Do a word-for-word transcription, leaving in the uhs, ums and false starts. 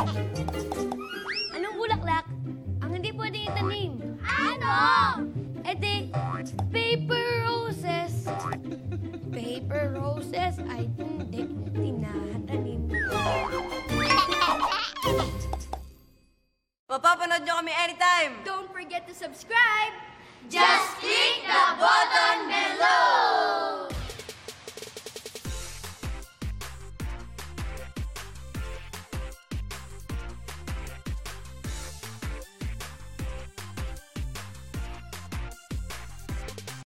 Anong bulaklak ang hindi pwedeng itanim? Ano? E di, paper roses. Paper roses ay hindi tinatanim. Mapapanood nyo kami anytime! Don't forget to subscribe! Just click the button below!